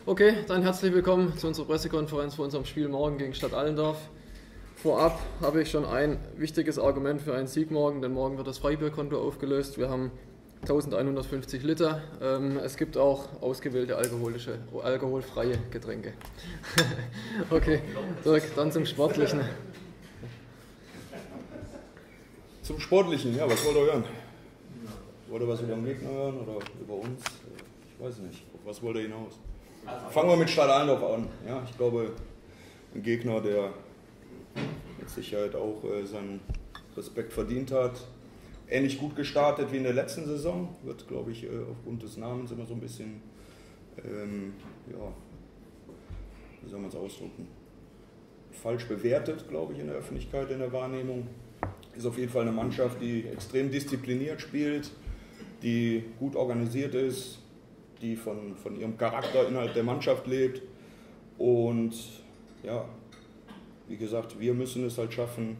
Okay, dann herzlich willkommen zu unserer Pressekonferenz vor unserem Spiel morgen gegen Stadt Allendorf. Vorab habe ich schon ein wichtiges Argument für einen Sieg morgen, denn morgen wird das Freibierkonto aufgelöst. Wir haben 1150 Liter. Es gibt auch ausgewählte alkoholfreie Getränke. Okay, Dirk, dann zum Sportlichen. Zum Sportlichen, ja, was wollt ihr hören? Wollt ihr was über den Gegner hören oder über uns? Ich weiß nicht. Auf was wollt ihr hinaus? Fangen wir mit Stadt Allendorf an. Ja, ich glaube, ein Gegner, der mit Sicherheit auch seinen Respekt verdient hat. Ähnlich gut gestartet wie in der letzten Saison. Wird, glaube ich, aufgrund des Namens immer so ein bisschen, ja, wie soll man es ausdrücken, falsch bewertet, glaube ich, in der Öffentlichkeit, in der Wahrnehmung. Ist auf jeden Fall eine Mannschaft, die extrem diszipliniert spielt, die gut organisiert ist, die von ihrem Charakter innerhalb der Mannschaft lebt. Und ja, wie gesagt, wir müssen es halt schaffen,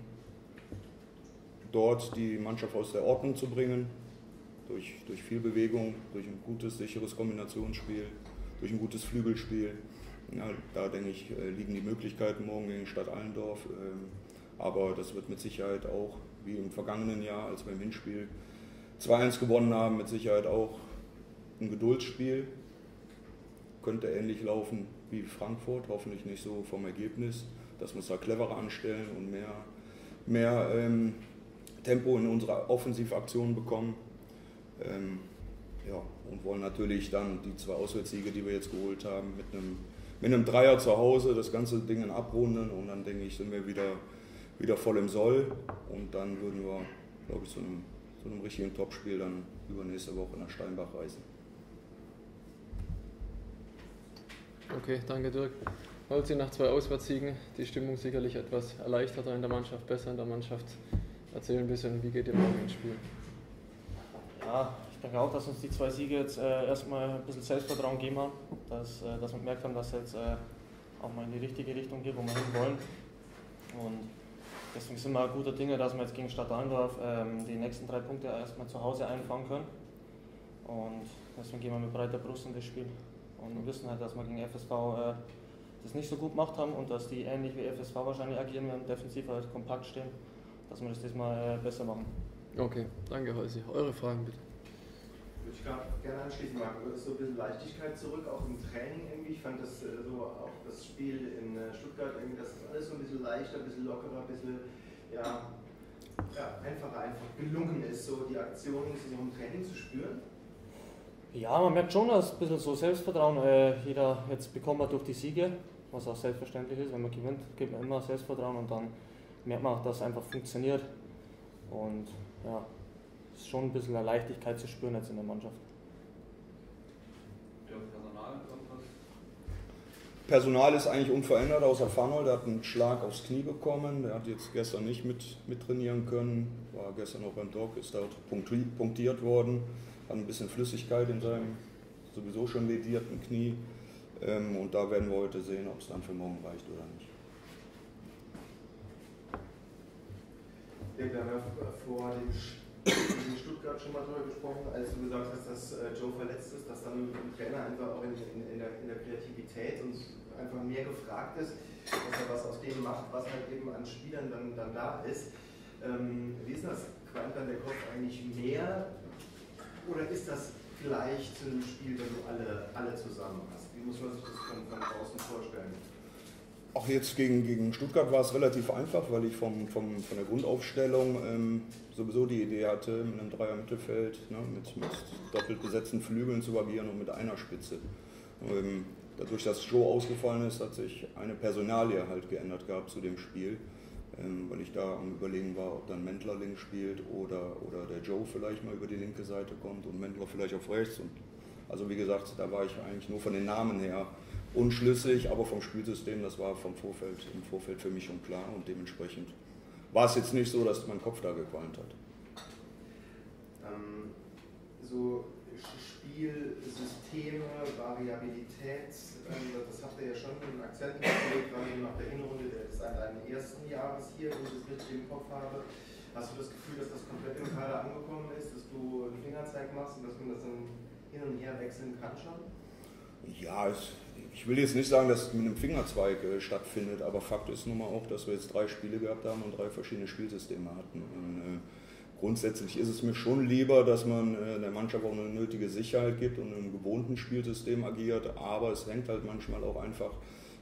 dort die Mannschaft aus der Ordnung zu bringen, durch viel Bewegung, durch ein gutes, sicheres Kombinationsspiel, durch ein gutes Flügelspiel. Ja, da denke ich, liegen die Möglichkeiten morgen gegen Stadt Allendorf. Aber das wird mit Sicherheit auch, wie im vergangenen Jahr, als wir im Hinspiel 2-1 gewonnen haben, mit Sicherheit auch ein Geduldsspiel. Könnte ähnlich laufen wie Frankfurt, hoffentlich nicht so vom Ergebnis, dass wir uns da cleverer anstellen und mehr Tempo in unsere Offensivaktionen bekommen. Ja, und wollen natürlich dann die 2 Auswärtssiege, die wir jetzt geholt haben, mit einem Dreier zu Hause das ganze Ding abrunden, und dann denke ich, sind wir wieder voll im Soll, und dann würden wir, glaube ich, zu einem richtigen Topspiel dann übernächste Woche nach Steinbach reisen. Okay, danke Dirk. Holzi, nach 2 Auswärtssiegen, die Stimmung sicherlich etwas erleichterter in der Mannschaft, besser in der Mannschaft. Erzähl ein bisschen, wie geht ihr morgen ins Spiel? Ja, ich denke auch, dass uns die 2 Siege jetzt erstmal ein bisschen Selbstvertrauen geben haben, dass wir gemerkt haben, dass es jetzt auch mal in die richtige Richtung geht, wo wir hin wollen. Und deswegen sind wir guter Dinge, dass wir jetzt gegen Stadt Allendorf die nächsten 3 Punkte erstmal zu Hause einfangen können. Und deswegen gehen wir mit breiter Brust in das Spiel. Und wir wissen halt, dass wir gegen FSV das nicht so gut gemacht haben und dass die ähnlich wie FSV wahrscheinlich agieren werden, defensiv halt kompakt stehen, dass wir das diesmal besser machen. Okay, danke Holzi. Eure Fragen bitte. Würde ich gerne anschließen, Marco. So ein bisschen Leichtigkeit zurück, auch im Training irgendwie. Ich fand das so auch das Spiel in Stuttgart irgendwie, dass das alles so ein bisschen leichter, ein bisschen lockerer, ein bisschen einfacher einfach gelungen ist, so die Aktionen so im Training zu spüren. Ja, man merkt schon, dass ein bisschen so Selbstvertrauen jeder jetzt bekommen hat durch die Siege, was auch selbstverständlich ist. Wenn man gewinnt, gibt man immer Selbstvertrauen, und dann merkt man auch, dass es einfach funktioniert. Und ja, es ist schon ein bisschen eine Leichtigkeit zu spüren jetzt in der Mannschaft. Ja, Personal ist eigentlich unverändert, außer Farnold. Der hat einen Schlag aufs Knie bekommen. Der hat jetzt gestern nicht mit trainieren können. War gestern auch beim Doc, ist dort punktiert worden. Hat ein bisschen Flüssigkeit in seinem sowieso schon ledierten Knie. Und da werden wir heute sehen, ob es dann für morgen reicht oder nicht. Wir haben ja vor dem in Stuttgart schon mal darüber gesprochen, als du gesagt hast, dass Joe verletzt ist, dass dann ein Trainer einfach auch in der Kreativität und einfach mehr gefragt ist, dass er was aus dem macht, was halt eben an Spielern dann da ist. Wie ist das? Qualmt dann der Kopf eigentlich mehr, oder ist das vielleicht zu einem Spiel, wenn du alle zusammen hast? Wie muss man sich das von draußen vorstellen? Auch jetzt gegen Stuttgart war es relativ einfach, weil ich von der Grundaufstellung sowieso die Idee hatte, mit einem Dreier-Mittelfeld, mit doppelt besetzten Flügeln zu agieren und mit einer Spitze. Dadurch, dass Joe ausgefallen ist, hat sich eine Personalie halt geändert gehabt zu dem Spiel, weil ich da am Überlegen war, ob dann Mentler links spielt oder der Joe vielleicht mal über die linke Seite kommt und Mentler vielleicht auf rechts. Und also wie gesagt, da war ich eigentlich nur von den Namen her unschlüssig, aber vom Spielsystem, das war im Vorfeld für mich schon klar, und dementsprechend war es jetzt nicht so, dass mein Kopf da gequalmt hat. So Spielsysteme, Variabilität, das habt ihr ja schon einen Akzent gelegt, gerade nach der Hinrunde des ersten Jahres hier, wenn ich das richtig im Kopf habe. Hast du das Gefühl, dass das komplett im Kader angekommen ist, dass du einen Fingerzeig machst und dass man das dann hin und her wechseln kann schon? Ja, ich will jetzt nicht sagen, dass es mit einem Fingerzweig stattfindet, aber Fakt ist nun mal auch, dass wir jetzt 3 Spiele gehabt haben und 3 verschiedene Spielsysteme hatten. Und, grundsätzlich ist es mir schon lieber, dass man der Mannschaft auch eine nötige Sicherheit gibt und in einem gewohnten Spielsystem agiert, aber es hängt halt manchmal auch einfach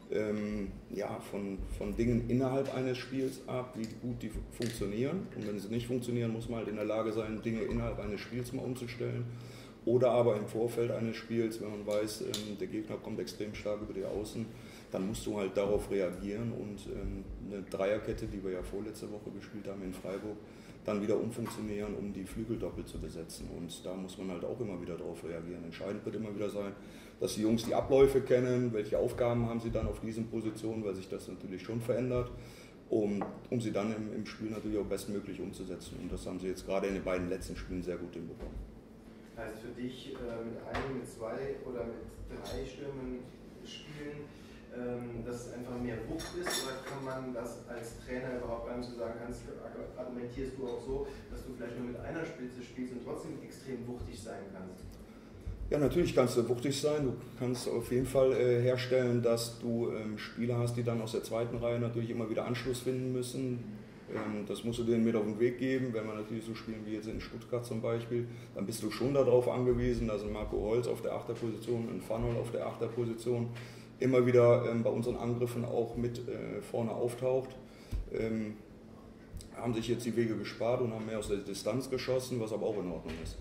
von Dingen innerhalb eines Spiels ab, wie gut die funktionieren. Und wenn sie nicht funktionieren, muss man halt in der Lage sein, Dinge innerhalb eines Spiels mal umzustellen. Oder aber im Vorfeld eines Spiels, wenn man weiß, der Gegner kommt extrem stark über die Außen, dann musst du halt darauf reagieren und eine Dreierkette, die wir ja vorletzte Woche gespielt haben in Freiburg, dann wieder umfunktionieren, um die Flügel doppelt zu besetzen. Und da muss man halt auch immer wieder darauf reagieren. Entscheidend wird immer wieder sein, dass die Jungs die Abläufe kennen, welche Aufgaben haben sie dann auf diesen Positionen, weil sich das natürlich schon verändert, um sie dann im Spiel natürlich auch bestmöglich umzusetzen. Und das haben sie jetzt gerade in den beiden letzten Spielen sehr gut hinbekommen. Heißt für dich mit 1, mit 2 oder mit 3 Stürmen spielen, dass es einfach mehr Wucht ist, oder kann man das als Trainer überhaupt gar nicht so sagen? Argumentierst du auch so, dass du vielleicht nur mit einer Spitze spielst und trotzdem extrem wuchtig sein kannst? Ja, natürlich kannst du wuchtig sein. Du kannst auf jeden Fall herstellen, dass du Spieler hast, die dann aus der zweiten Reihe natürlich immer wieder Anschluss finden müssen. Das musst du denen mit auf den Weg geben. Wenn wir natürlich so spielen wie jetzt in Stuttgart zum Beispiel, dann bist du schon darauf angewiesen, dass ein Marco Holz auf der 8er Position, ein Fanol auf der 8er Position immer wieder bei unseren Angriffen auch mit vorne auftaucht. Haben sich jetzt die Wege gespart und haben mehr aus der Distanz geschossen, was aber auch in Ordnung ist.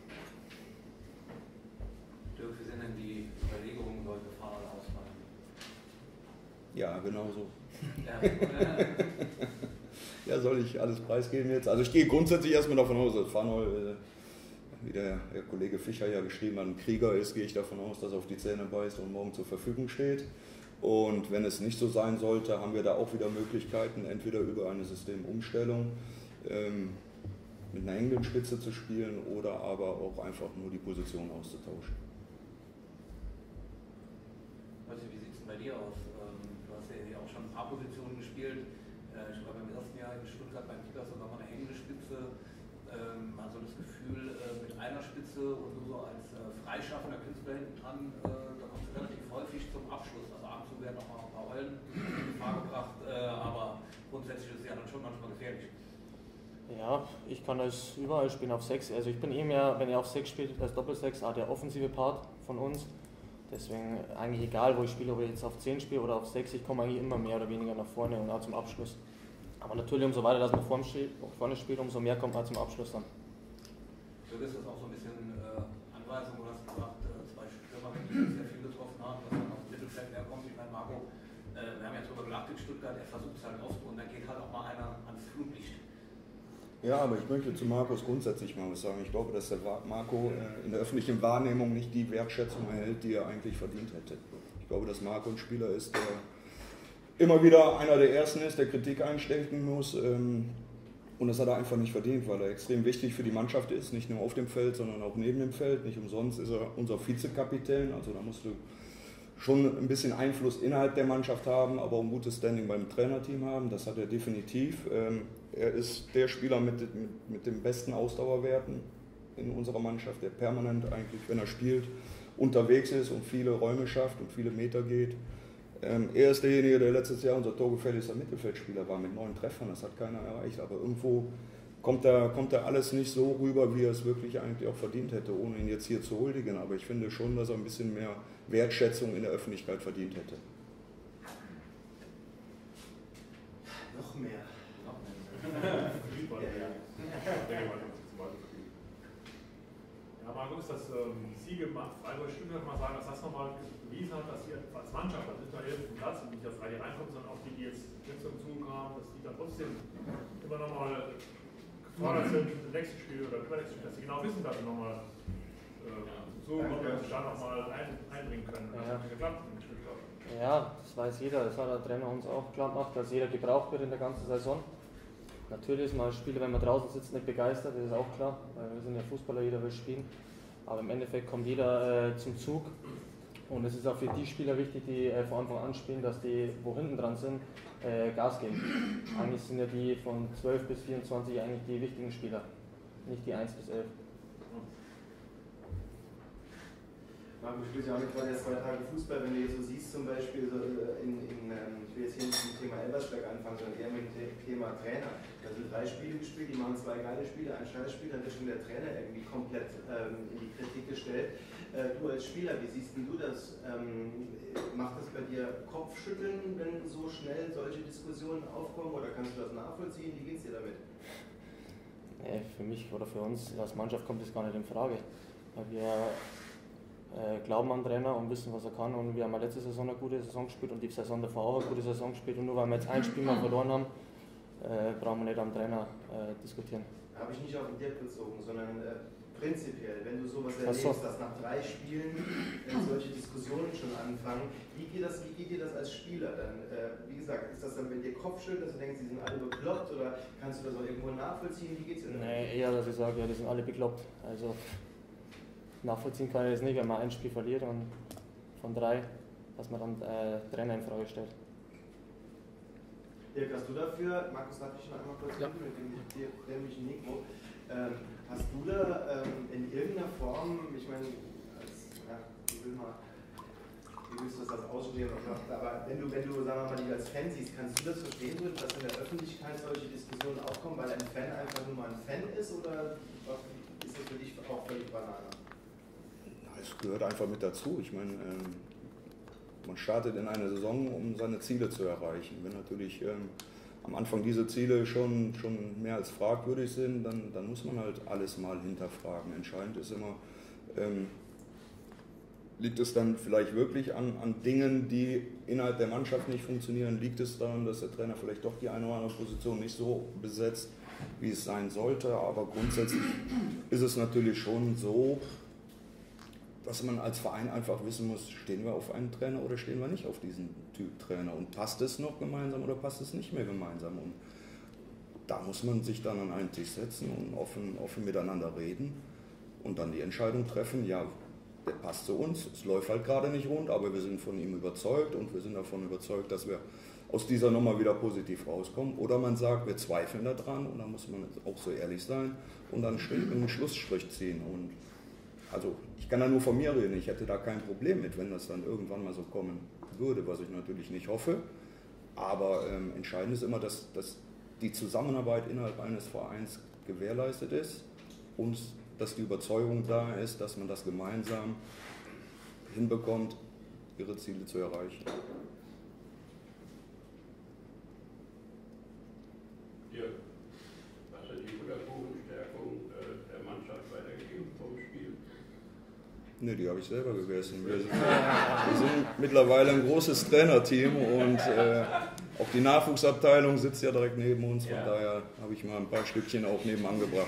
Dirk, wie sind denn die Überlegungen, sollte Fanol ausfallen? Ja, genau so. Ja. Ja, soll ich alles preisgeben jetzt? Also ich gehe grundsätzlich erstmal davon aus, dass Fanol, wie der Kollege Fischer ja geschrieben hat, ein Krieger ist, gehe ich davon aus, dass er auf die Zähne beißt und morgen zur Verfügung steht. Und wenn es nicht so sein sollte, haben wir da auch wieder Möglichkeiten, entweder über eine Systemumstellung mit einer hängenden Spitze zu spielen oder aber auch einfach nur die Position auszutauschen. Wie sieht es denn bei dir aus? Du hast ja auch schon ein paar Positionen gespielt. Ich glaube, im ersten Jahr in Stuttgart beim Kickers sogar mal eine hängende Spitze. Man hat so das Gefühl, mit einer Spitze und du so als freischaffender Künstler hinten dran, da kommst du relativ häufig zum Abschluss. Also ab und zu werden noch mal ein paar Eulen in Gefahr gebracht, aber grundsätzlich ist es ja dann schon manchmal gefährlich. Ja, ich kann das überall spielen auf 6. Also ich bin eh mehr, wenn er auf 6 spielt, als Doppel-6, der offensive Part von uns. Deswegen eigentlich egal, wo ich spiele, ob ich jetzt auf 10 spiele oder auf 6, ich komme eigentlich immer mehr oder weniger nach vorne und auch zum Abschluss. Aber natürlich, umso weiter dass man vorne spielt, umso mehr kommt man zum Abschluss dann. Du ist das auch so ein bisschen Anweisung, du hast gesagt, 2 Stürmer, die sehr viel getroffen haben, dass dann aus dem Mittelfeld herkommt. Ich meine, Marco, wir haben jetzt darüber gelacht in Stuttgart, er versucht es halt oft und dann geht halt auch mal einer ans Flutlicht. Ja, aber ich möchte zu Markus grundsätzlich mal was sagen. Ich glaube, dass der Marco in der öffentlichen Wahrnehmung nicht die Wertschätzung erhält, die er eigentlich verdient hätte. Ich glaube, dass Marco ein Spieler ist, der immer wieder einer der Ersten ist, der Kritik einstecken muss. Und das hat er einfach nicht verdient, weil er extrem wichtig für die Mannschaft ist, nicht nur auf dem Feld, sondern auch neben dem Feld. Nicht umsonst ist er unser Vizekapitän, also da musst du schon ein bisschen Einfluss innerhalb der Mannschaft haben, aber auch ein gutes Standing beim Trainerteam haben. Das hat er definitiv. Er ist der Spieler mit den besten Ausdauerwerten in unserer Mannschaft, der permanent eigentlich, wenn er spielt, unterwegs ist und viele Räume schafft und viele Meter geht. Er ist derjenige, der letztes Jahr unser torgefährlichster Mittelfeldspieler war mit 9 Treffern. Das hat keiner erreicht, aber irgendwo kommt da alles nicht so rüber, wie er es wirklich eigentlich auch verdient hätte, ohne ihn jetzt hier zu huldigen. Aber ich finde schon, dass er ein bisschen mehr Wertschätzung in der Öffentlichkeit verdient hätte. Noch mehr. Ja, Marco, ist das Siege Freiburg-Stuttgart mal sagen, dass das nochmal bewiesen hat, dass ihr als Mannschaft, das ist nicht nur der auf Platz und nicht das Reihe reinkommt, sondern auch die jetzt zum Zug haben, dass die da trotzdem immer nochmal gefordert sind, im nächsten Spiel oder übernächsten Spiel, dass sie genau wissen, dass sie nochmal so kommen, dass sie da nochmal einbringen können. Das hat geklappt in Stuttgart. Ja, das weiß jeder, das hat der Trainer uns auch klar gemacht, dass jeder gebraucht wird in der ganzen Saison. Natürlich ist man als Spieler, wenn man draußen sitzt, nicht begeistert, das ist auch klar, weil wir sind ja Fußballer, jeder will spielen. Aber im Endeffekt kommt jeder zum Zug und es ist auch für die Spieler wichtig, die von Anfang an spielen, dass die, wo hinten dran sind, Gas geben. Eigentlich sind ja die von 12 bis 24 eigentlich die wichtigen Spieler, nicht die 1 bis 11. Marco spielt ja auch nicht gerade erst 2 Tage Fußball, wenn du jetzt so siehst, zum Beispiel, so ich will jetzt hier nicht mit dem Thema Elversberg anfangen, sondern eher mit dem Thema Trainer. Da sind 3 Spiele gespielt, die machen 2 geile Spiele, ein Scheißspiel, dann wird schon der Trainer irgendwie komplett in die Kritik gestellt. Du als Spieler, wie siehst du das? Macht das bei dir Kopfschütteln, wenn so schnell solche Diskussionen aufkommen, oder kannst du das nachvollziehen? Wie geht es dir damit? Nee, für mich oder für uns als Mannschaft kommt das gar nicht in Frage. Weil wir glauben an den Trainer und wissen, was er kann, und wir haben letzte Saison eine gute Saison gespielt und die Saison davor auch eine gute Saison gespielt, und nur weil wir jetzt ein Spiel mal verloren haben, brauchen wir nicht am Trainer diskutieren. Habe ich nicht auf den Dirk bezogen, sondern prinzipiell, wenn du sowas erlebst, dass nach 3 Spielen solche Diskussionen schon anfangen, wie geht dir das als Spieler dann? Wie gesagt, ist das dann bei dir Kopfschütteln, dass du denkst, die sind alle bekloppt, oder kannst du das auch irgendwo nachvollziehen? Wie geht's dir dann? Nee, eher, dass ich sage, ja, die sind alle bekloppt. Also nachvollziehen kann ich das nicht, wenn man ein Spiel verliert und von 3, dass man dann Trainer in Frage stellt. Dirk, hast du dafür, Markus, darf ich noch einmal kurz mit dem dämlichen Mikro, hast du da in irgendeiner Form, ich meine, wie willst du das ausstehen, aber wenn du, sagen wir mal, die als Fan siehst, kannst du das verstehen, dass in der Öffentlichkeit solche Diskussionen aufkommen, weil ein Fan einfach nur mal ein Fan ist, oder ist das für dich auch völlig Banane? Es gehört einfach mit dazu. Ich meine, man startet in eine Saison, um seine Ziele zu erreichen. Wenn natürlich am Anfang diese Ziele schon mehr als fragwürdig sind, dann muss man halt alles mal hinterfragen. Entscheidend ist immer, liegt es dann vielleicht wirklich an Dingen, die innerhalb der Mannschaft nicht funktionieren? Liegt es daran, dass der Trainer vielleicht doch die eine oder andere Position nicht so besetzt, wie es sein sollte? Aber grundsätzlich ist es natürlich schon so, dass man als Verein einfach wissen muss, stehen wir auf einen Trainer oder stehen wir nicht auf diesen Typ Trainer, und passt es noch gemeinsam oder passt es nicht mehr gemeinsam, und da muss man sich dann an einen Tisch setzen und offen miteinander reden und dann die Entscheidung treffen, ja, der passt zu uns, es läuft halt gerade nicht rund, aber wir sind von ihm überzeugt und wir sind davon überzeugt, dass wir aus dieser Nummer wieder positiv rauskommen, oder man sagt, wir zweifeln daran, und dann muss man auch so ehrlich sein und dann einen Schlussstrich ziehen. Und also ich kann da nur von mir reden, ich hätte da kein Problem mit, wenn das dann irgendwann mal so kommen würde, was ich natürlich nicht hoffe. Aber entscheidend ist immer, dass die Zusammenarbeit innerhalb eines Vereins gewährleistet ist und dass die Überzeugung da ist, dass man das gemeinsam hinbekommt, ihre Ziele zu erreichen. Ja, was hat die Futterkuchenstärkung der Mannschaft weitergegeben vom Spiel? Ne, die habe ich selber gegessen. Wir sind mittlerweile ein großes Trainerteam und auch die Nachwuchsabteilung sitzt ja direkt neben uns. Von daher habe ich mal ein paar Stückchen auch nebenan gebracht.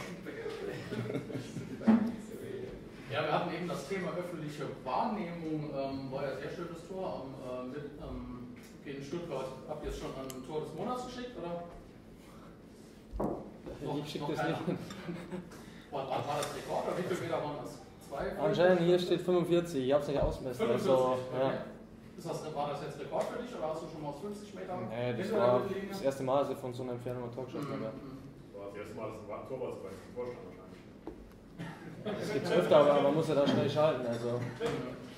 Ja, wir hatten eben das Thema öffentliche Wahrnehmung, war ja ein sehr schönes Tor gegen Stuttgart. Habt ihr es schon an Tor des Monats geschickt, oder? Ich schicke das nicht. War das Rekord, oder wie viele Meter waren das? 2? Anscheinend hier steht 45, ich habe es nicht ausmessen. 45, also, okay. War das jetzt Rekord für dich, oder hast du schon mal aus 50 Metern? Nee, das war das erste Mal, dass ich von so einer Entfernung ein Tor geschossen habe. Das war das erste Mal, dass ein Tor war, das war wahrscheinlich. Das gibt es öfter, aber man muss ja da schnell schalten. Also.